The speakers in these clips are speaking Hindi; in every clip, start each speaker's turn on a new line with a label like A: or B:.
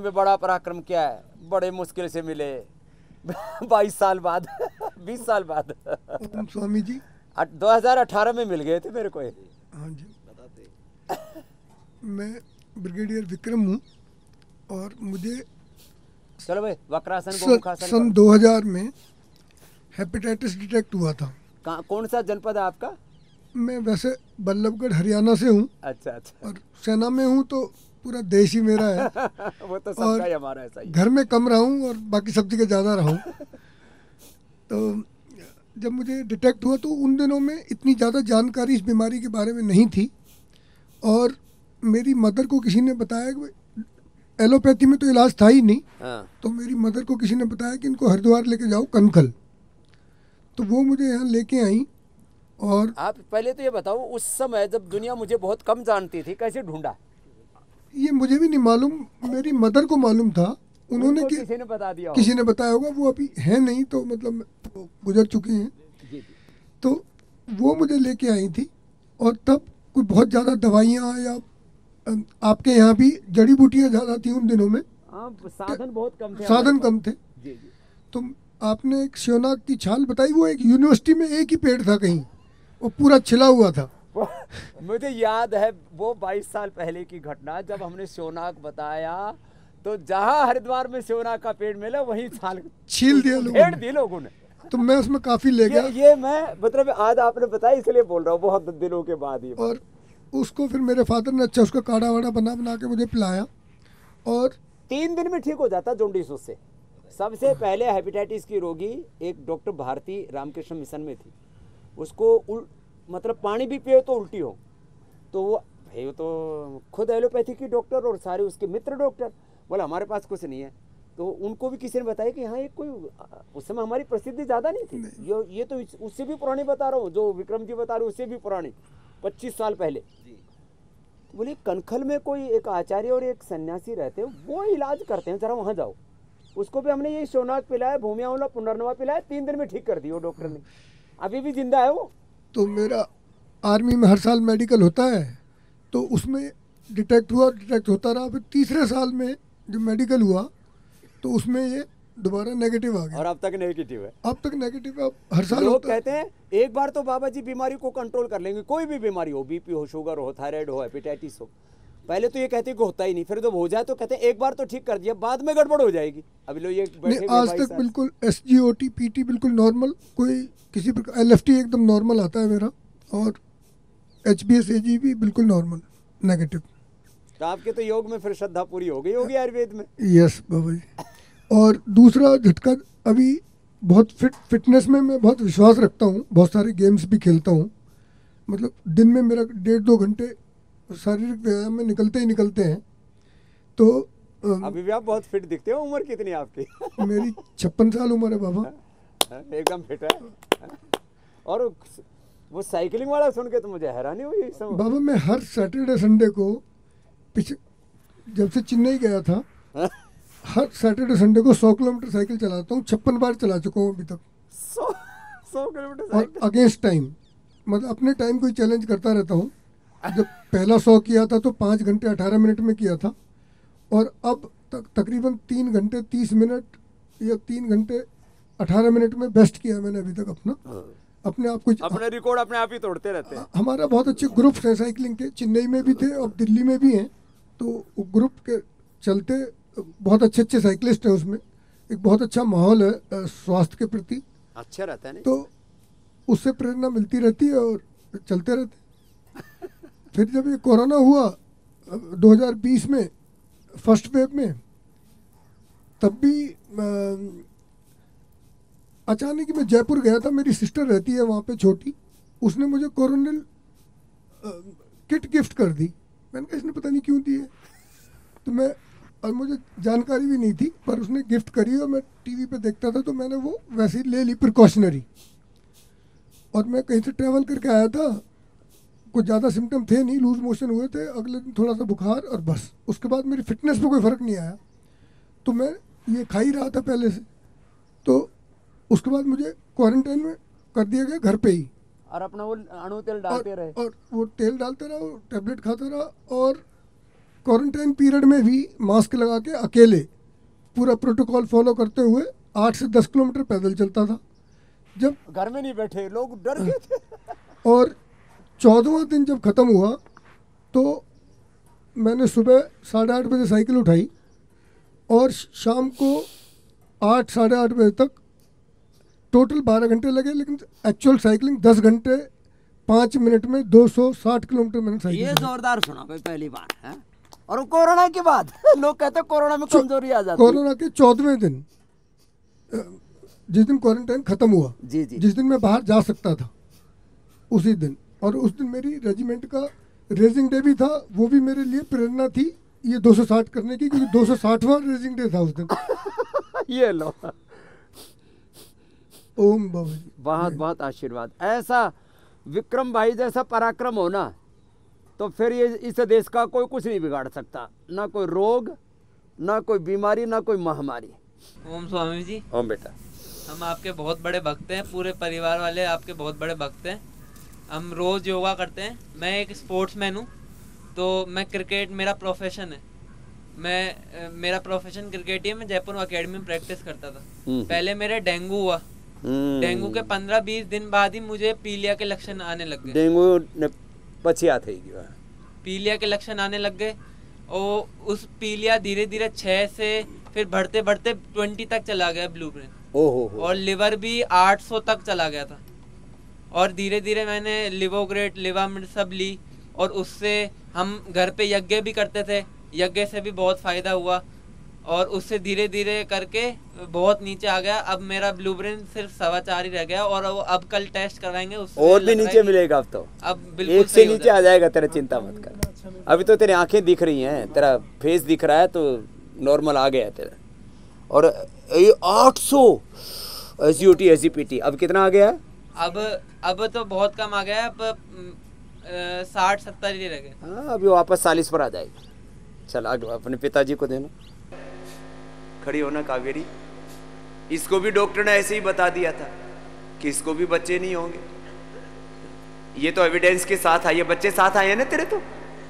A: में बड़ा पराक्रम किया है, बड़े मुश्किल से मिले 22 साल बाद 20 साल बाद
B: ओम स्वामी जी।
A: 2018 में मिल गए थे मेरे को ये।
B: हाँ जी, मैं ब्रिगेडियर विक्रम हूँ और मुझे
A: चलो भाई वक्रासन गोमुखासन
B: सन 2000 में हेपेटाइटिस डिटेक्ट हुआ था।
A: कौन सा जनपद है आपका?
B: मैं वैसे बल्लभगढ़ हरियाणा से हूँ।
A: अच्छा अच्छा।
B: और सेना में हूँ तो पूरा देश ही मेरा है।
A: वो तो सबका ही हमारा ऐसा ही।
B: घर में कम रहा हूँ और बाकी सब जगह ज़्यादा रहा हूँ। तो जब मुझे डिटेक्ट हुआ तो उन दिनों में इतनी ज़्यादा जानकारी इस बीमारी के बारे में नहीं थी और मेरी मदर को किसी ने बताया कि एलोपैथी में तो इलाज था ही नहीं। तो मेरी मदर को किसी ने बताया कि इनको हरिद्वार लेके जाओ कनखल। तो वो मुझे यहाँ लेके आई। और
A: आप पहले तो ये बताओ, उस समय जब दुनिया मुझे बहुत कम जानती थी, कैसे ढूंढा?
B: ये मुझे भी नहीं मालूम, मेरी मदर को मालूम था। उन्होंने
A: किसी ने बता दिया,
B: किसी ने बताया होगा। वो अभी है नहीं तो मतलब गुजर चुके हैं।
A: जी।
B: तो वो मुझे लेके आई थी और तब कोई बहुत ज़्यादा दवाइयाँ या आपके यहाँ भी जड़ी बूटियाँ ज़्यादा थी उन दिनों में।
A: साधन बहुत कम थे।
B: साधन कम थे।
A: जी जी।
B: तो आपने एक श्योनाक की छाल बताई, वो एक यूनिवर्सिटी में एक ही पेड़ था कहीं, वो पूरा छिला हुआ था।
A: मुझे याद है वो 22 साल पहले की घटना, जब हमने श्योनाक बताया तो जहाँ हरिद्वार में श्योनाक का पेड़ मिला वहीं छाल
B: छील दिया
A: लोगों ने।
B: तो मैं उसमें काफ़ी ले गया।
A: ये मैं मतलब आज आपने बताया इसलिए बोल रहा हूँ, बहुत दिनों के बाद ही।
B: और उसको फिर मेरे फादर ने अच्छा उसका काढ़ा वाड़ा बना के मुझे पिलाया और
A: 3 दिन में ठीक हो जाता जॉन्डिस उससे। सबसे पहले हेपेटाइटिस की रोगी एक डॉक्टर भारती रामकृष्ण मिशन में थी, उसको मतलब पानी भी पिए तो उल्टी हो, तो वो भाई तो खुद एलोपैथी की डॉक्टर और सारे उसके मित्र डॉक्टर बोला हमारे पास कुछ नहीं है। तो उनको भी किसी ने बताया कि हाँ एक कोई, उस समय हमारी प्रसिद्धि ज़्यादा नहीं थी। ये तो उससे भी पुरानी बता रहा हूँ, जो विक्रम जी बता रहे हैं उससे भी पुरानी, 25 साल पहले। तो बोले कनखल में कोई एक आचार्य और एक सन्यासी रहते हैं, वो इलाज करते हैं, जरा वहाँ जाओ। उसको भी हमने ये श्योनाक पिलाया, भूमिया वाला पुनर्नवा पिलाया, 3 दिन में ठीक कर दिया वो डॉक्टर ने, अभी भी जिंदा है वो।
B: तो मेरा आर्मी में हर साल मेडिकल होता है, तो उसमें डिटेक्ट होता रहा। फिर तीसरे साल में जब मेडिकल हुआ तो उसमें ये दोबारा नेगेटिव आ गया।
A: और अब तक नेगेटिव है।
B: अब तक नेगेटिव है, हर साल
A: लोग कहते हैं एक बार तो बाबा जी बीमारी को कंट्रोल कर लेंगे, कोई भी बीमारी हो, बीपी हो, शुगर हो, थायराइड हो, हेपेटाइटिस हो। पहले तो ये कहते हैं कि होता ही नहीं, फिर जब हो जाए तो कहते हैं एक बार तो ठीक कर दिया, बाद में गड़बड़ हो जाएगी। अभी लोग ये बैठे
B: आज तक बिल्कुल SGOT PT बिल्कुल नॉर्मल, कोई किसी प्रकार LFT एकदम नॉर्मल आता है मेरा, और HBS AG भी बिल्कुल नॉर्मल नेगेटिव।
A: तो आपके तो योग में फिर श्रद्धा पूरी हो गई होगी आयुर्वेद में।
B: यस बाबा जी। और दूसरा झटका, अभी बहुत फिटनेस में मैं बहुत विश्वास रखता हूँ, बहुत सारे गेम्स भी खेलता हूँ। मतलब दिन में मेरा 1.5-2 घंटे शारीरिक व्यायाम में निकलते ही निकलते हैं। तो
A: अभी भी आप बहुत फिट दिखते हो। उम्र कितनी है आपकी?
B: मेरी 56 साल उम्र है बाबा।
A: एकदम फिट है। और वो साइकिलिंग वाला सुन के तो मुझे हैरानी हुई
B: बाबा। मैं हर सैटरडे संडे को जब से चेन्नई गया था, हर सैटरडे संडे को 100 किलोमीटर साइकिल चलाता हूँ। 56 बार चला चुका हूँ अभी तक।
A: 100 किलोमीटर
B: और अगेंस्ट टाइम, मतलब अपने टाइम को चैलेंज करता रहता हूँ। जब पहला 100 किया था तो 5 घंटे 18 मिनट में किया था, और अब तकरीबन 3 घंटे 30 मिनट या 3 घंटे 18 मिनट में बेस्ट किया मैंने अभी तक अपना, अपने आप को।
A: अपने रिकॉर्ड अपने आप ही तोड़ते रहते हैं।
B: हमारा बहुत अच्छे ग्रुप्स हैं साइकिलिंग के, चेन्नई में भी थे और दिल्ली में भी हैं। तो ग्रुप के चलते बहुत अच्छे साइकिलिस्ट हैं उसमें। एक बहुत अच्छा माहौल है स्वास्थ्य के प्रति,
A: अच्छा रहता है नहीं?
B: तो उससे प्रेरणा मिलती रहती है और चलते रहते। फिर जब ये कोरोना हुआ 2020 में फर्स्ट वेव में, तब भी अचानक मैं जयपुर गया था। मेरी सिस्टर रहती है वहाँ पे छोटी, उसने मुझे कोरोनिल किट गिफ्ट कर दी। मैंने कहा इसने पता नहीं क्यों दी है, तो मैं, और मुझे जानकारी भी नहीं थी, पर उसने गिफ्ट करी और मैं टीवी पे देखता था तो मैंने वो वैसे ही ले ली प्रिकॉशनरी। और मैं कहीं से ट्रैवल करके आया था, कुछ ज़्यादा सिम्टम थे नहीं, लूज मोशन हुए थे, अगले दिन थोड़ा सा बुखार और बस। उसके बाद मेरी फिटनेस में कोई फ़र्क नहीं आया, तो मैं ये खा ही रहा था पहले से। तो उसके बाद मुझे क्वारंटाइन में कर दिया गया घर पे ही,
A: और अपना वो अणु तेल डालते रहे,
B: और वो तेल डालते रहो, टैबलेट खाता रहा, और क्वारंटाइन पीरियड में भी मास्क लगा के अकेले पूरा प्रोटोकॉल फॉलो करते हुए 8 से 10 किलोमीटर पैदल चलता था। जब
A: घर में नहीं बैठे लोग, डर गए थे।
B: और 14वां दिन जब ख़त्म हुआ तो मैंने सुबह 8:30 बजे साइकिल उठाई और शाम को 8 साढ़े 8 बजे तक टोटल 12 घंटे लगे, लेकिन एक्चुअल साइकिलिंग 10 घंटे 5 मिनट में 260 किलोमीटर मैंने साइकिल।
A: ये जोरदार सुना भाई, पहली बार है। और कोरोना के बाद लोग कहते हैं कोरोना में कमजोरी आ जाती है।
B: कोरोना के 14वें दिन जिस दिन क्वारंटाइन खत्म हुआ,
A: जी जी,
B: जिस दिन मैं बाहर जा सकता था उसी दिन, और उस दिन मेरी रेजिमेंट का रेजिंग डे भी था, वो भी मेरे लिए प्रेरणा थी ये 260 करने की, क्योंकि 260वां रेजिंग डे था उस दिन।
A: ये लो,
B: ओम बाबा जी,
A: बहुत बहुत आशीर्वाद। ऐसा विक्रम भाई जैसा पराक्रम होना तो फिर ये इस देश का कोई कुछ नहीं बिगाड़ सकता, ना कोई रोग, ना कोई बीमारी, ना कोई महामारी।
C: ओम स्वामी जी।
A: ओम बेटा।
C: हम आपके बहुत बड़े भक्त हैं, पूरे परिवार वाले आपके बहुत बड़े भक्त हैं। हम रोज़ योगा करते हैं। मैं एक स्पोर्ट्समैन हूँ, तो मैं क्रिकेट मेरा प्रोफेशन है। मेरा प्रोफेशन क्रिकेट ही है। मैं जयपुर अकेडमी में प्रैक्टिस करता था। पहले मेरे डेंगू हुआ। डेंगू के 15-20 दिन बाद ही मुझे पीलिया के लक्षण आने लग गए।
A: डेंगू पछिया थी,
C: पीलिया के लक्षण आने लग गए और उस पीलिया धीरे धीरे 6 से फिर बढ़ते बढ़ते 20 तक चला गया ब्लूप्रिंट।
A: ओहो।
C: और लिवर भी 800 तक चला गया था। और धीरे धीरे मैंने लिवोग्रेट लिवामिड सब ली और उससे हम घर पे यज्ञ भी करते थे। यज्ञ से भी बहुत फ़ायदा हुआ और उससे धीरे धीरे करके बहुत नीचे आ गया। अब मेरा ब्लूप्रिंट सिर्फ 4.25 ही रह गया और अब कल टेस्ट करवाएंगे, उससे
A: और भी नीचे मिलेगा। अब तो
C: अब बिल्कुल
A: 1 से नीचे आ जाएगा तेरा, चिंता मत कर। अभी तो तेरी आंखें दिख रही हैं, तेरा फेस दिख रहा है, तो नॉर्मल आ गया है तेरा। और ये 800 SGOT SGPT अब कितना आ गया?
C: अब तो बहुत कम आ गया है। अब 60-70 ही रह गए।
A: हाँ, अभी वापस 40 पर आ जाएगी। चल आगे अपने पिताजी को देना। खड़ी होना कावेरी। इसको भी डॉक्टर ने ऐसे ही बता दिया था कि इसको भी बच्चे नहीं होंगे। ये तो एविडेंस के साथ आए, बच्चे साथ आए हैं ना तेरे तो।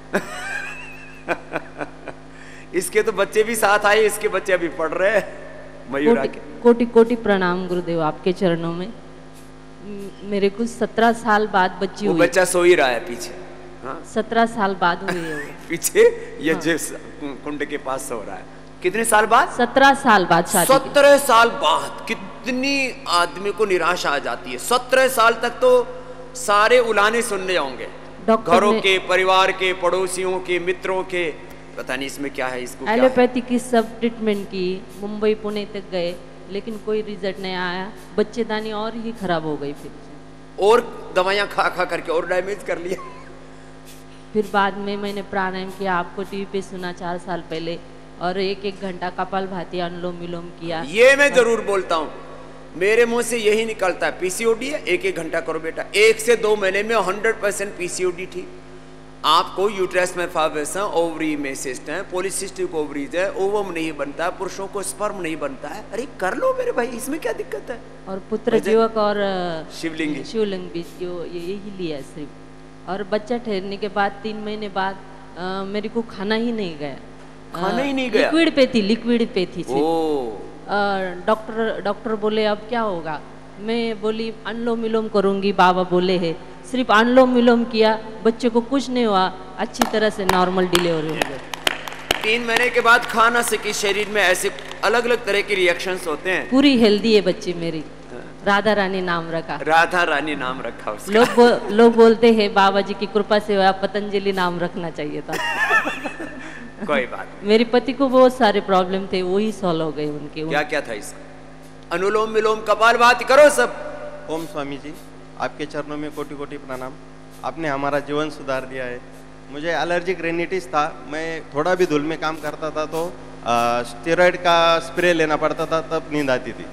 A: इसके तो बच्चे भी साथ आए, इसके बच्चे अभी पढ़ रहे हैं मयूरा के।
D: कोटि कोटि प्रणाम गुरुदेव, आपके चरणों में। मेरे को 17 साल बाद बच्ची हुई।
A: वो बच्चा सो ही रहा है पीछे। हाँ?
D: 17 साल बाद हुई है वो।
A: पीछे ये हाँ। जिस कुंड के पास सो रहा है। कितने साल बाद?
D: 17 साल बाद शादी।
A: 17 साल बाद कितनी आदमी को निराशा आ जाती है। 17 साल तक तो सारे उलाने सुनने होंगे, घरों के, परिवार के, पड़ोसियों के, मित्रों के। पता नहीं इसमें क्या है। इसको
D: एलोपैथी की सब ट्रीटमेंट की, मुंबई पुणे तक गए, लेकिन कोई रिजल्ट नहीं आया। बच्चेदानी और ही खराब हो गई। फिर
A: और दवाइयाँ खा खा करके और डैमेज कर लिया।
D: फिर बाद में मैंने प्राणायाम किया, आपको टीवी पे सुना 4 साल पहले, और 1-1 घंटा कपालभाति अनुलोम विलोम किया।
A: ये मैं जरूर बोलता हूँ, मेरे मुंह से यही निकलता है। पीसीओडी है, 1-1 घंटा करो बेटा। 1 से 2 महीने में 100% पीसीओडी ठीक। आपको यूट्रस में फाइब्रस है, ओवरी में सिस्ट है, पॉलीसिस्टिक ओवरीज है, ओवम नहीं बनता है, पुरुषों को स्पर्म नहीं बनता है। अरे कर लो मेरे भाई, इसमें क्या दिक्कत है।
D: और पुत्र जीवक और
A: शिवलिंग
D: भी यही लिया सिर्फ। और बच्चा ठहरने के बाद 3 महीने बाद मेरे को खाना ही नहीं गया।
A: खाना ही नहीं गया।
D: लिक्विड पे थी। डॉक्टर बोले अब क्या होगा। मैं बोली अनुलोम विलोम करूंगी, बाबा बोले है। सिर्फ अनुलोम विलोम किया, बच्चे को कुछ नहीं हुआ, अच्छी तरह से नॉर्मल डिलीवरी हो गई।
A: 3 महीने के बाद खाना से कि शरीर में ऐसे अलग अलग तरह के रिएक्शंस होते हैं।
D: पूरी हेल्दी है बच्ची मेरी। राधा रानी नाम रखा।
A: राधा रानी नाम रखा उसका।
D: लोग बोलते हैं बाबा जी की कृपा से पतंजलि नाम रखना चाहिए था।
A: कोई बात।
D: मेरे पति को बहुत सारे प्रॉब्लम थे, वही सॉल्व हो गए उनके।
A: क्या था इसका? अनुलोम विलोम कपालभाति करो सब।
E: ओम स्वामी जी, आपके चरणों में कोटि कोटि प्रणाम। आपने हमारा जीवन सुधार दिया है। मुझे एलर्जिक रेनिटिस था। मैं थोड़ा भी धूल में काम करता था तो स्टेरॉइड का स्प्रे लेना पड़ता था, तब नींद आती थी।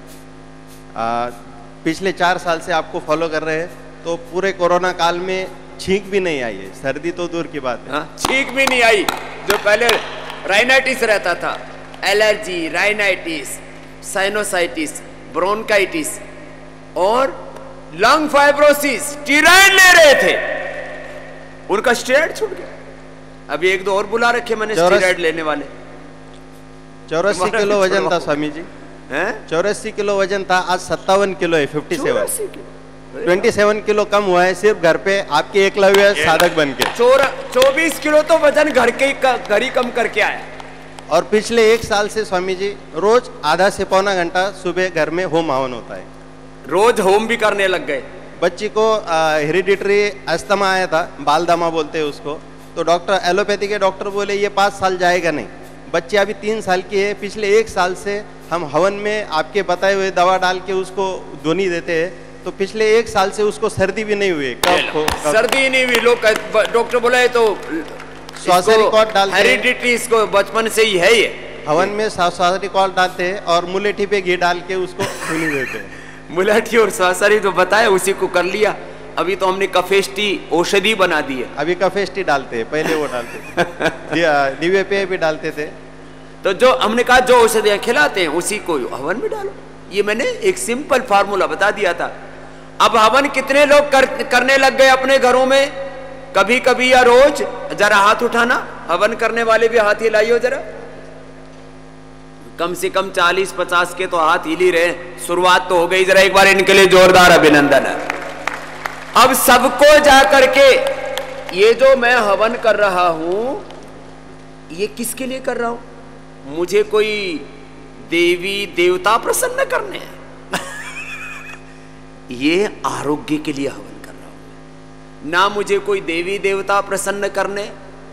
E: पिछले 4 साल से आपको फॉलो कर रहे हैं, तो पूरे कोरोना काल में छींक भी नहीं आई है। सर्दी तो दूर की बात है,
A: छींक भी नहीं आई। जो पहले राइनाइटिस रहता था, एलर्जी, राइनाइटिस, साइनोसाइटिस, ब्रोंकाइटिस और लंग फाइब्रोसिस, स्टेरॉइड ले रहे थे, उनका स्टेरॉइड छूट गया। अभी एक दो और बुला रखे मैंने
E: 84
A: स्टेरॉइड लेने वाले।
E: 84 किलो वजन था स्वामी जी,
A: हैं?
E: 84 किलो वजन था, आज 57 किलो है, 57 27 किलो कम हुआ है सिर्फ घर पे आपके एकलव्य साधक बन के।
A: 24 किलो तो वजन घर ही कम करके आया।
E: और पिछले 1 साल से स्वामी जी रोज आधा से पौना घंटा सुबह घर में होम हवन होता है।
A: रोज होम भी करने लग गए।
E: बच्ची को हेरिडिटरी अस्थमा आया था, बालदमा बोलते हैं उसको, तो डॉक्टर एलोपैथी के डॉक्टर बोले ये 5 साल जाएगा नहीं। बच्ची अभी 3 साल की है। पिछले 1 साल से हम हवन में आपके बताए हुए दवा डाल के उसको ध्वनि देते हैं, तो पिछले 1 साल से उसको सर्दी भी नहीं हुई।
A: सर्दी नहीं हुई, लोग डॉक्टर बोले तो
E: श्वास रिकॉर्ड डालते हैं,
A: हेरिडिटी इसको बचपन से ही है ये।
E: हवन में श्वास रिकॉर्ड डालते हैं और मुलेठी पे घी डाल के उसको ध्वनि देते हैं।
A: मुलेठी और श्वासरी तो बताया, उसी को कर लिया। अभी तो हमने कफेष्टी औषधि बना दी है।
E: अभी कफेष्टी डालते हैं, पहले वो डालते थे दिव्य पेय भी डालते थे।
A: तो जो हमने कहा जो औषधियां खिलाते हैं उसी को हवन में डालो। ये मैंने एक सिंपल फार्मूला बता दिया था। अब हवन कितने लोग करने लग गए अपने घरों में, कभी कभी या रोज? जरा हाथ उठाना, हवन करने वाले भी हाथ हिलाइयो जरा। कम से कम 40-50 के तो हाथ हिल ही रहे। शुरुआत तो हो गई, जरा एक बार इनके लिए जोरदार अभिनंदन है। अब सबको जाकर के ये जो मैं हवन कर रहा हूं, ये किसके लिए कर रहा हूं? मुझे कोई देवी देवता प्रसन्न करने हैं? ये आरोग्य के लिए हवन कर रहा हूं। ना मुझे कोई देवी देवता प्रसन्न करने,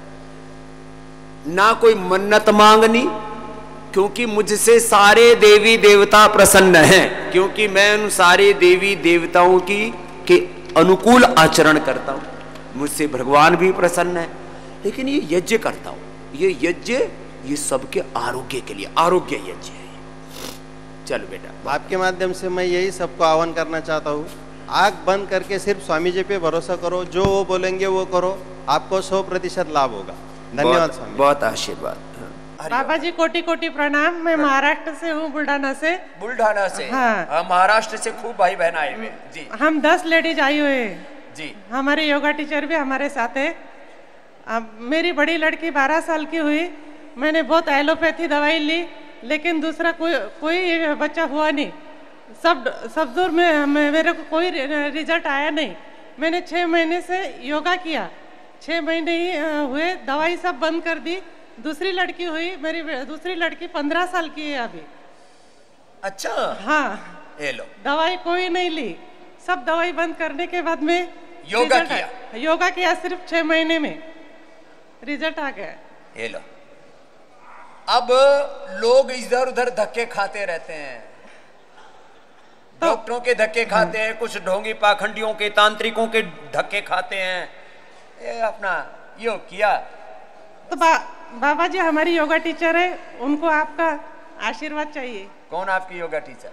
A: ना कोई मन्नत मांगनी, क्योंकि मुझसे सारे देवी देवता प्रसन्न हैं, क्योंकि मैं उन सारे देवी देवताओं के अनुकूल आचरण करता हूं। मुझसे भगवान भी प्रसन्न है। लेकिन ये यज्ञ करता हूं, ये यज्ञ ये सबके आरोग्य के लिए, आरोग्य यज्ञ है। चलो बेटा,
E: आपके माध्यम से मैं यही सबको आह्वान करना चाहता हूँ, आंख बंद करके सिर्फ स्वामी जी पे भरोसा करो, जो वो बोलेंगे वो करो, आपको 100% लाभ होगा। धन्यवाद स्वामी,
A: बहुत आशीर्वाद।
F: बाबा जी कोटि कोटि प्रणाम। मैं महाराष्ट्र से हूँ, बुल्ढाना से।
A: बुल्ढाना से?
F: हाँ।
A: महाराष्ट्र से खूब भाई बहन आए हुए जी।
F: हम 10 लेडीज आई हुए हैं
A: जी।
F: हमारे योगा टीचर भी हमारे साथ है। अब मेरी बड़ी लड़की 12 साल की हुई, मैंने बहुत एलोपैथी दवाई ली, लेकिन दूसरा कोई बच्चा हुआ नहीं। सब दूर में मेरे को कोई रिजल्ट आया नहीं। मैंने 6 महीने से योगा किया, 6 महीने ही हुए, दवाई सब बंद कर दी। दूसरी लड़की हुई, मेरी दूसरी लड़की 15 साल की है अभी।
A: अच्छा।
F: हाँ,
A: ये लो,
F: दवाई कोई नहीं ली। सब दवाई बंद करने के बाद में योगा किया सिर्फ 6 महीने में रिजल्ट आ गया।
A: ये लो, अब लोग इधर उधर धक्के खाते रहते हैं, डॉक्टरों के धक्के खाते हैं, कुछ ढोंगी पाखंडियों के, तांत्रिकों के धक्के खाते हैं। ये अपना यो किया
F: तो बाबा जी हमारी योगा टीचर है, उनको आपका आशीर्वाद चाहिए।
A: कौन आपकी योगा टीचर?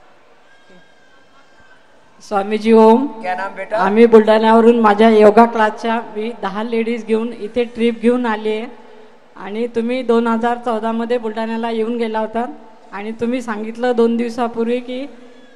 D: स्वामीजी ओम.
A: क्या नाम बेटा?
D: आम्ही बुलढाण्यावरून माझ्या योगा क्लासच्या मी 10 लेडीज घेऊन इथे ट्रिप घेऊन आली आहे आणि तुम्ही 2014 मध्ये बुलढाण्याला येऊन गेला होता आणि तुम्ही सांगितलं 2 दिवसापूर्वी की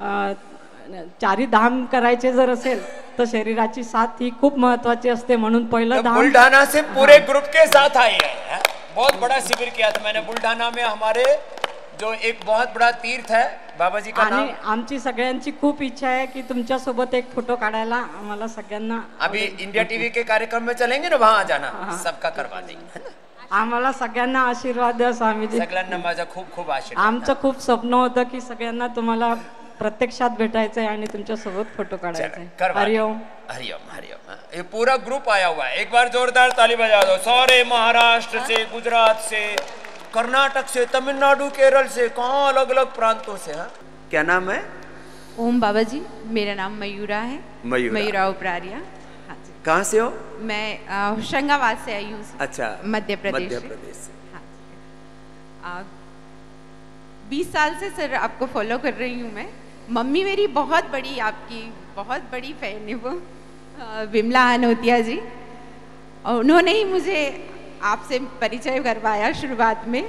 D: 4 धाम करायचे जर असेल तो शरीराची साथ ही खूप महत्वाची असते, म्हणून पहिलं धाम
A: बुलढाना से पूरे ग्रुप के साथ आई है। बहुत बड़ा शिविर किया था मैंने बुलढाना में। हमारे जो एक बहुत बड़ा तीर्थ है, बाबा जी का नाम।
D: आमची सगळ्यांची खूप इच्छा आहे की तुमच्या सोबत एक फोटो काढायला आम्हाला सगळ्यांना।
A: अभी इंडिया टीवी के कार्यक्रम में चलेंगे ना, वहां जाना, सबका करवा देंगे।
D: आम्हाला सगळ्यांना आशीर्वाद द्या स्वामीजी।
A: सगळ्यांना माझा खूप खूप आशीर्वाद।
D: आमचं खूप स्वप्न होतं की सगळ्यांना तुम्हाला प्रत्यक्षात भेटायचंय आणि तुमच्या सोबत फोटो काढायचे। हरिओम
A: हरिओम हरिओम। ये पूरा ग्रुप आया हुआ है, एक बार जोरदार ताली बजा दो। सारे महाराष्ट्र से, गुजरात से, कर्नाटक से, तमिलनाडु, केरल से, कहाँ अलग अलग प्रांतों से। हाँ, क्या नाम है?
G: ओम बाबा जी, मेरा नाम मयूरा है। मयूरा उपरारिया। हाँ जी।
A: कहाँ से हो?
G: मैं होशंगाबाद से आई हूँ।
A: अच्छा,
G: मध्य प्रदेश से। हाँ, 20 साल से सर आपको फॉलो कर रही हूँ मैं। मम्मी मेरी बहुत बड़ी, आपकी बहुत बड़ी फैन है वो, विमला अनोतिया जी, और उन्होंने ही मुझे आपसे परिचय करवाया शुरुआत में।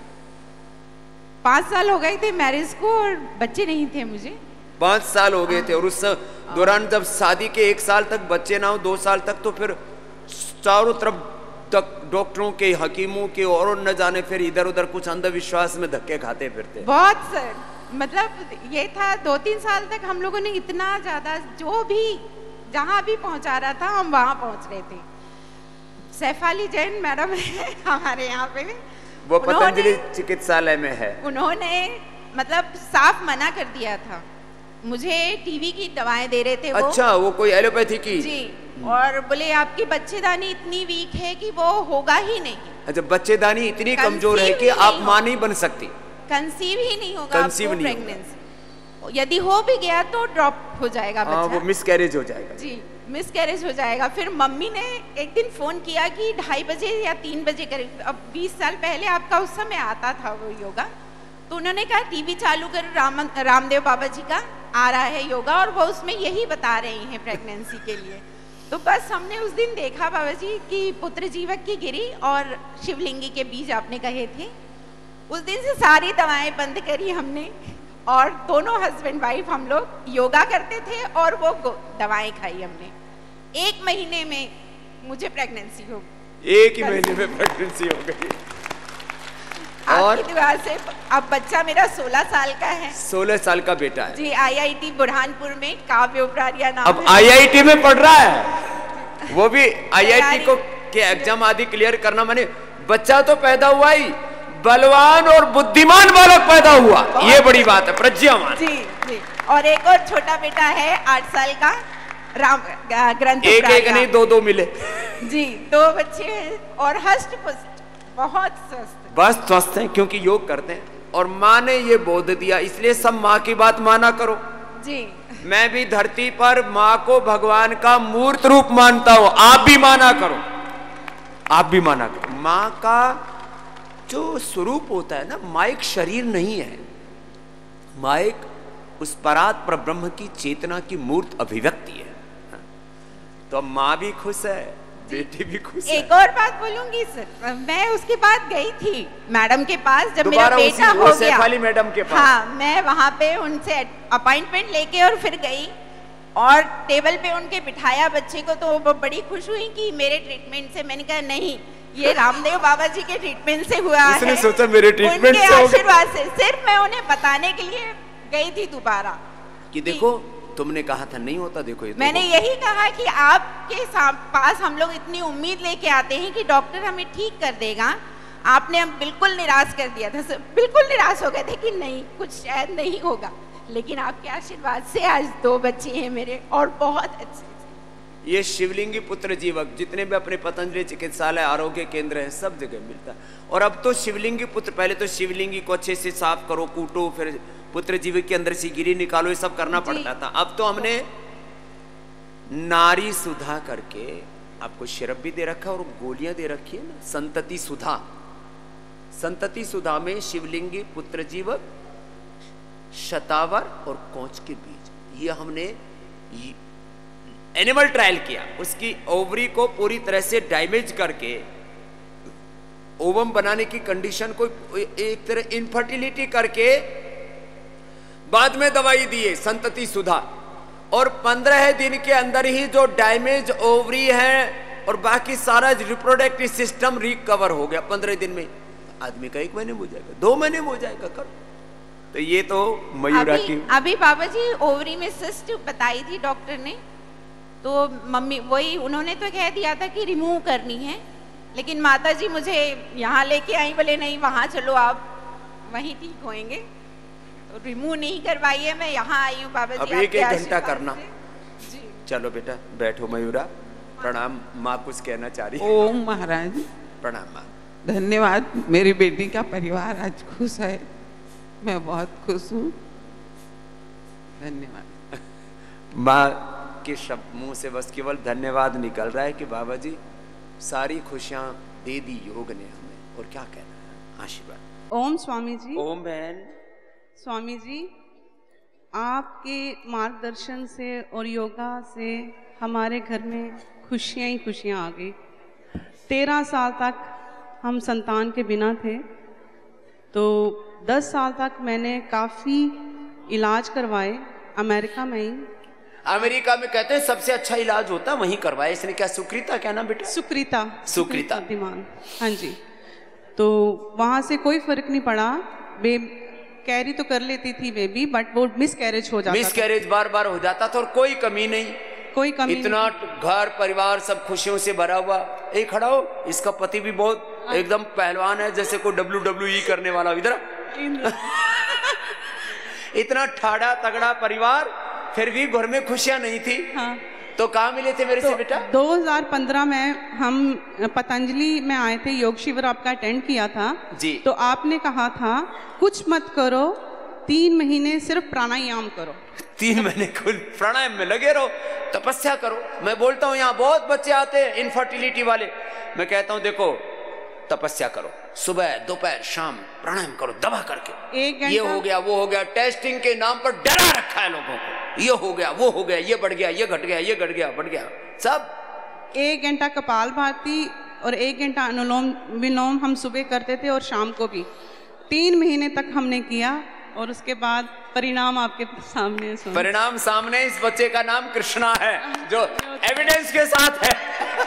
G: 5 साल हो गए थे मैरिज को और बच्चे नहीं थे मुझे।
A: 5 साल हो गए थे, और उस दौरान जब शादी के 1 साल तक बच्चे ना हो, 2 साल तक, तो फिर चारों तरफ डॉक्टरों के, हकीमों के और न जाने फिर इधर उधर कुछ अंधविश्वास में धक्के खाते फिरते।
G: बहुत सर, मतलब ये था 2-3 साल तक हम लोगों ने इतना ज्यादा, जो भी जहाँ भी पहुंचा रहा था हम वहां पहुंच रहे थे। सैफाली जैन मैडम है हमारे यहाँ पे,
A: वो पतंजलि चिकित्सालय में है।
G: उन्होंने मतलब साफ मना कर दिया था, मुझे टीबी की दवाएं दे रहे थे वो।
A: अच्छा, वो कोई एलोपैथी की?
G: जी, और बोले आपकी बच्चेदानी इतनी वीक है कि वो होगा ही नहीं।
A: अच्छा, बच्चेदानी इतनी कमजोर है कि आप मां नहीं बन सकती,
G: कंसीव ही नहीं होगा,
A: कंसीव नहीं
G: प्रेगनेंसी यदि हो भी गया तो ड्रॉप हो जाएगा बच्चा।
A: वो मिसकैरेज हो जाएगा।
G: जी, मिसकैरेज हो जाएगा। फिर मम्मी ने एक दिन फोन किया कि 2:30 बजे या 3 बजे करीब, अब 20 साल पहले आपका उस समय आता था वो योगा, तो उन्होंने कहा टीवी चालू कर, रामदेव बाबा जी का आ रहा है योगा और वो उसमें यही बता रहे हैं प्रेगनेंसी के लिए। तो बस हमने उस दिन देखा बाबा जी कि पुत्र जीवक की गिरी और शिवलिंगी के बीज आपने कहे थे। उस दिन से सारी दवाएं बंद करी हमने और दोनों हस्बैंड वाइफ हम लोग योगा करते थे और वो दवाएं खाई हमने। 1 महीने में मुझे प्रेगनेंसी हो गई।
A: 1 ही महीने में प्रेगनेंसी हो गई। और
G: आपकी दुआ से अब बच्चा मेरा 16 साल का है।
A: 16 साल का बेटा है
G: जी, IIT बुरहानपुर में, काव्य उपरारिया नाम
A: अब
G: है।
A: IIT में पढ़ रहा है वो भी। IIT को के एग्जाम आदि क्लियर करना, माने बच्चा तो पैदा हुआ ही, बलवान और बुद्धिमान बालक पैदा हुआ, ये बड़ी बात है, प्रज्ञावान।
G: जी जी। और एक और छोटा बेटा है 8 साल का, राम ग्रंथ
A: एक नहीं 2 मिले।
G: जी, 2 बच्चे हैं और हष्ट पुष्ट, बहुत स्वस्थ,
A: बस स्वस्थ हैं क्योंकि योग करते हैं। और माँ ने ये बोध दिया, इसलिए सब माँ की बात माना करो।
G: जी,
A: मैं भी धरती पर माँ को भगवान का मूर्त रूप मानता हूं, आप भी माना करो, आप भी माना करो। माँ का जो स्वरूप होता है ना, माँ एक शरीर नहीं है, माँ एक उस परात पर ब्रह्म की चेतना की मूर्त अभिव्यक्ति है। तो अब माँ भी खुश है, बेटी भी खुश है।
G: एक और बात बोलूंगी सर, मैं उसके बाद गई थी मैडम के पास जब मेरा बेटा हो गया।
A: सैफाली मैडम के पास?
G: हाँ, मैं वहां पे उनसे अपॉइंटमेंट लेके और फिर गई और टेबल पे उनके बिठाया बच्चे को, तो वो बड़ी खुश हुई कि मेरे ट्रीटमेंट से। मैंने कहा नहीं, ये रामदेव बाबा जी के ट्रीटमेंट से हुआ है।
A: उसने सोचा मेरे ट्रीटमेंट
G: से,
A: उनके
G: आशीर्वाद से। सिर्फ मैं उन्हें बताने के लिए गई थी दोबारा
A: कि देखो तुमने कहा था नहीं होता, देखो ये
G: मैंने यही कहा कि आपके पास हम लोग इतनी उम्मीद लेके आते हैं कि डॉक्टर हमें ठीक कर देगा, आपने हम बिल्कुल निराश कर दिया था, बिल्कुल निराश हो गए थे कि नहीं, कुछ शायद नहीं होगा, लेकिन आपके आशीर्वाद से आज 2 बच्चे हैं मेरे और बहुत अच्छे।
A: ये शिवलिंगी पुत्र जीवक जितने भी अपने पतंजलि चिकित्सालय आरोग्य केंद्र है सब जगह मिलता है। और अब तो शिवलिंगी पुत्र, पहले तो शिवलिंगी को अच्छे से साफ करो, कूटो, फिर पुत्र जीवक के अंदर से गिरी निकालो, ये सब करना पड़ता था। अब तो हमने नारी सुधा करके आपको सिरप भी दे रखा है और गोलियां दे रखी है ना, संतति सुधा। संतति सुधा में शिवलिंगी पुत्र जीवक, शतावर और कोंच के बीज, ये हमने एनिमल ट्रायल किया। उसकी ओवरी को पूरी तरह से डैमेज करके ओवम बनाने की कंडीशन को एक तरह इनफर्टिलिटी करके बाद में दवाई दिए संतति सुधा, और 15 दिन के अंदर ही जो डैमेज ओवरी है और बाकी सारा रिप्रोडक्टिव सिस्टम रिकवर हो गया 15 दिन में। आदमी का 1 महीने में हो जाएगा, 2 महीने में हो जाएगा। कर तो ये तो मयूरा की
G: अभी बाबा जी ओवरी में सिस्ट बताई थी डॉक्टर ने, तो मम्मी वही उन्होंने तो कह दिया था कि रिमूव करनी है, लेकिन माता जी मुझे यहाँ लेके आई, बोले नहीं वहाँ चलो आप वहीं ठीक होएंगे, तो रिमूव नहीं करवाइए, मैं यहाँ आई हूँ बाबा जी।
A: अब 1 घंटा करना। चलो बेटा बैठो मयूरा, प्रणाम। माँ कुछ कहना चाह रही है।
H: ओम महाराज
A: प्रणाम माँ।
H: धन्यवाद, मेरी बेटी का परिवार आज खुश है, मैं बहुत खुश हूँ, धन्यवाद।
A: माँ के शब्द मुंह से बस केवल धन्यवाद निकल रहा है कि बाबा जी सारी खुशियां दे दी योग ने हमें, और क्या कहना है। आशीर्वाद।
I: ओम स्वामी जी।
A: ओम बहन।
I: स्वामी जी, आपके मार्गदर्शन से और योगा से हमारे घर में खुशियां ही खुशियां आ गई। 13 साल तक हम संतान के बिना थे, तो 10 साल तक मैंने काफ़ी इलाज करवाए अमेरिका में ही,
A: अमेरिका में कहते हैं सबसे अच्छा इलाज होता है वहीं करवाया इसने। क्या सुकृता, क्या नाम बेटा?
I: सुकृता।
A: सुकृता
I: दिमाग, हाँ जी। तो वहाँ से कोई फर्क नहीं पड़ा। कैरी तो कर लेती थी बेबी, बट वो मिस कैरेज हो जाता,
A: मिस कैरेज बार बार हो जाता था और कोई कमी नहीं,
I: कोई कमी
A: इतना घर परिवार सब खुशियों से भरा हुआ। एक खड़ा हो, इसका पति भी बहुत एकदम पहलवान है, जैसे कोई WWE करने वाला। इधर इतना ठाड़ा तगड़ा परिवार, फिर भी घर में खुशियां नहीं थी।
I: हाँ।
A: तो कहाँ मिले थे मेरे से बेटा?
I: 2015 में हम पतंजलि में आए थे, योग शिविर आपका अटेंड किया था
A: जी।
I: तो आपने कहा था कुछ मत करो, 3 महीने सिर्फ प्राणायाम करो।
A: 3 महीने खुद प्राणायाम में लगे रहो, तपस्या करो। मैं बोलता हूँ यहाँ बहुत बच्चे आते हैं इनफर्टिलिटी वाले, मैं कहता हूँ देखो तपस्या करो, सुबह दोपहर शाम प्राणायाम करो दबा करके।
I: 1 घंटा
A: ये हो गया वो हो गया, टेस्टिंग के नाम पर डरा रखा है लोगों को। ये हो गया वो हो गया, ये बढ़ गया ये घट गया, ये घट गया बढ़ गया सब।
I: 1 घंटा कपाल भाती और 1 घंटा अनुलोम विलोम हम सुबह करते थे और शाम को भी। 3 महीने तक हमने किया और उसके बाद परिणाम आपके सामने।
A: परिणाम सामने। इस बच्चे का नाम कृष्णा है, जो एविडेंस के साथ है।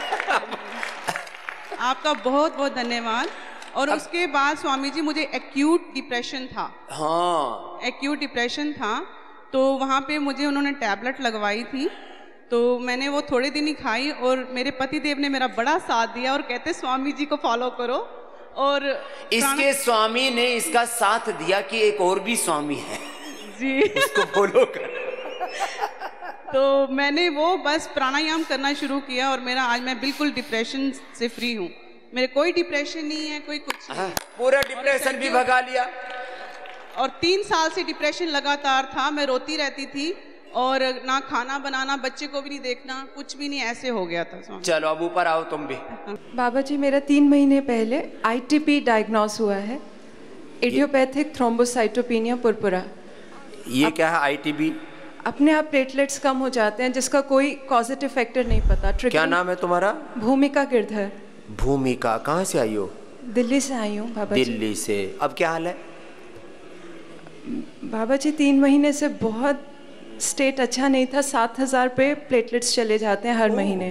I: आपका बहुत बहुत धन्यवाद। और उसके बाद स्वामी जी मुझे एक्यूट डिप्रेशन था।
A: हाँ,
I: एक्यूट डिप्रेशन था, तो वहाँ पे मुझे उन्होंने टैबलेट लगवाई थी, तो मैंने वो थोड़े दिन ही खाई और मेरे पति देव ने मेरा बड़ा साथ दिया और कहते स्वामी जी को फॉलो करो। और
A: इसके स्वामी ने इसका साथ दिया कि एक और भी स्वामी है
I: जी,
A: इसको फॉलो कर।
I: तो मैंने वो बस प्राणायाम करना शुरू किया और मेरा आज मैं बिल्कुल डिप्रेशन से फ्री हूँ। मेरे कोई डिप्रेशन नहीं है, कोई कुछ नहीं।
A: पूरा डिप्रेशन भी भगा लिया।
I: और 3 साल से डिप्रेशन लगातार था, मैं रोती रहती थी और ना खाना बनाना, बच्चे को भी नहीं देखना, कुछ भी नहीं, ऐसे हो गया था।
A: चलो अब ऊपर आओ तुम भी।
J: बाबा जी मेरा 3 महीने पहले ITP डायग्नोस हुआ है, इडियोपैथिक थ्रोम्बोसाइटोपेनिया पुरपुरा।
A: ये क्या है ITP?
J: अपने आप प्लेटलेट्स कम हो जाते हैं जिसका कोई कॉजेटिव फैक्टर नहीं पता।
A: क्या नाम है तुम्हारा?
J: भूमिका गिरधर।
A: भूमिका, कहाँ से आई हो?
J: दिल्ली से आई हूँ बाबा जी।
A: दिल्ली से। अब क्या हाल है?
J: बाबा जी 3 महीने से बहुत स्टेट अच्छा नहीं था, 7000 पे प्लेटलेट्स चले जाते हैं हर महीने।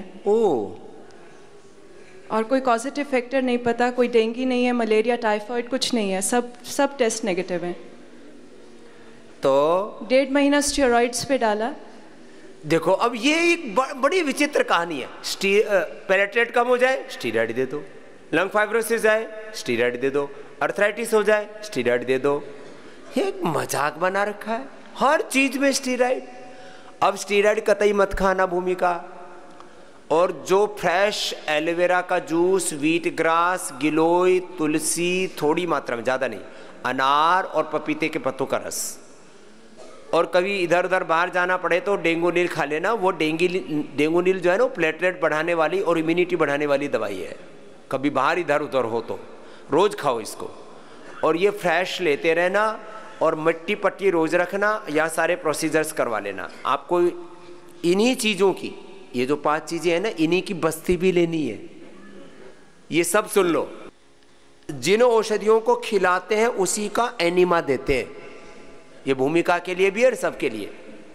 J: और कोई पॉजिटिव फैक्टर नहीं पता, कोई डेंगू नहीं है, मलेरिया टाइफाइड कुछ नहीं है, सब टेस्ट नेगेटिव हैं।
A: तो
J: 1.5 महीना स्टेरॉइड्स पे डाला।
A: देखो अब ये एक बड़ी विचित्र कहानी है। प्लेटलेट कम हो जाए स्टीरॉइड दे दो, लंग फाइब्रोसिस जाए स्टीरॉइड दे दो, अर्थराइटिस हो जाए स्टीरॉइड दे दो। एक मजाक बना रखा है हर चीज में स्टीरॉइड। अब स्टीरॉइड कतई मत खाना भूमिका। और जो फ्रेश एलोवेरा का जूस, व्हीट ग्रास, गिलोय, तुलसी, थोड़ी मात्रा में, ज़्यादा नहीं, अनार और पपीते के पत्तों का रस। और कभी इधर उधर बाहर जाना पड़े तो डेंगूनिल खा लेना। वो डेंगूनिल जो है ना, प्लेटलेट बढ़ाने वाली और इम्यूनिटी बढ़ाने वाली दवाई है। कभी बाहर इधर उधर हो तो रोज़ खाओ इसको। और ये फ्रेश लेते रहना और मिट्टी पट्टी रोज़ रखना, या सारे प्रोसीजर्स करवा लेना। आपको इन्हीं चीज़ों की, ये जो 5 चीज़ें हैं ना, इन्हीं की बस्ती भी लेनी है। ये सब सुन लो। जिन औषधियों को खिलाते हैं उसी का एनिमा देते हैं। ये भूमिका के लिए भी है और सबके लिए।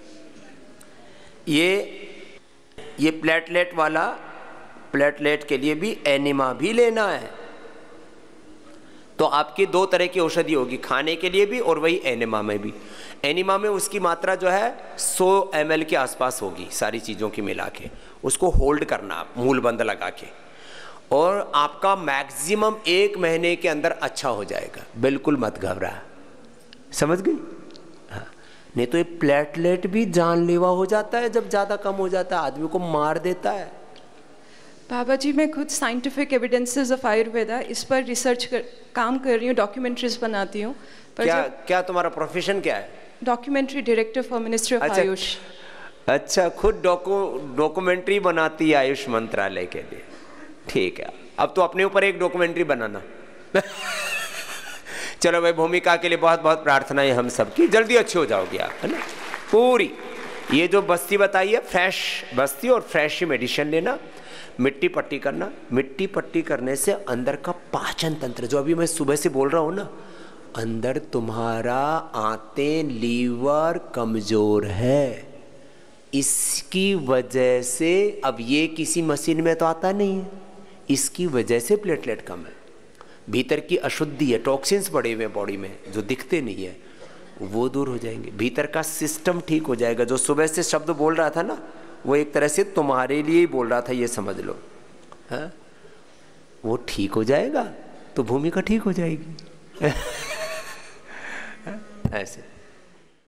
A: ये प्लेटलेट वाला, प्लेटलेट के लिए भी एनिमा भी लेना है। तो आपकी 2 तरह की औषधि होगी, खाने के लिए भी और वही एनिमा में भी। एनिमा में उसकी मात्रा जो है 100 ml के आसपास होगी, सारी चीज़ों की मिला के। उसको होल्ड करना आप मूल बंद लगा के, और आपका मैक्सिमम 1 महीने के अंदर अच्छा हो जाएगा। बिल्कुल मत घबरा, समझ गई? हाँ, नहीं तो ये प्लेटलेट भी जानलेवा हो जाता है जब ज़्यादा कम हो जाता है, आदमी को मार देता है।
J: बाबा जी मैं खुद साइंटिफिक एविडेंसेस ऑफ आयुर्वेदा इस पर काम कर रही हूँ, डॉक्यूमेंट्रीज बनाती हूँ।
A: क्या तुम्हारा प्रोफेशन क्या है?
J: Documentary director for ministry of AYUSH.
A: अच्छा, खुद डॉक्यूमेंट्री बनाती है आयुष मंत्रालय के लिए। ठीक है, अब तो अपने ऊपर एक डॉक्यूमेंट्री बनाना। चलो भाई, भूमिका के लिए बहुत बहुत प्रार्थनाएं हम सबकी, जल्दी अच्छी हो जाओगी आप, है ना। पूरी ये जो बस्ती बताई है, फ्रेश बस्ती और फ्रेश मेडिसिन लेना, मिट्टी पट्टी करना। मिट्टी पट्टी करने से अंदर का पाचन तंत्र, जो अभी मैं सुबह से बोल रहा हूँ ना, अंदर तुम्हारा आंतें, लीवर कमजोर है, इसकी वजह से, अब ये किसी मशीन में तो आता नहीं है, इसकी वजह से प्लेटलेट कम है, भीतर की अशुद्धि है, टॉक्सिन्स पड़े हुए हैं बॉडी में जो दिखते नहीं है, वो दूर हो जाएंगे, भीतर का सिस्टम ठीक हो जाएगा। जो सुबह से शब्द बोल रहा था ना, वो एक तरह से तुम्हारे लिए ही बोल रहा था, ये समझ लो, हाँ, वो ठीक हो जाएगा तो भूमिका ठीक हो जाएगी। ऐसे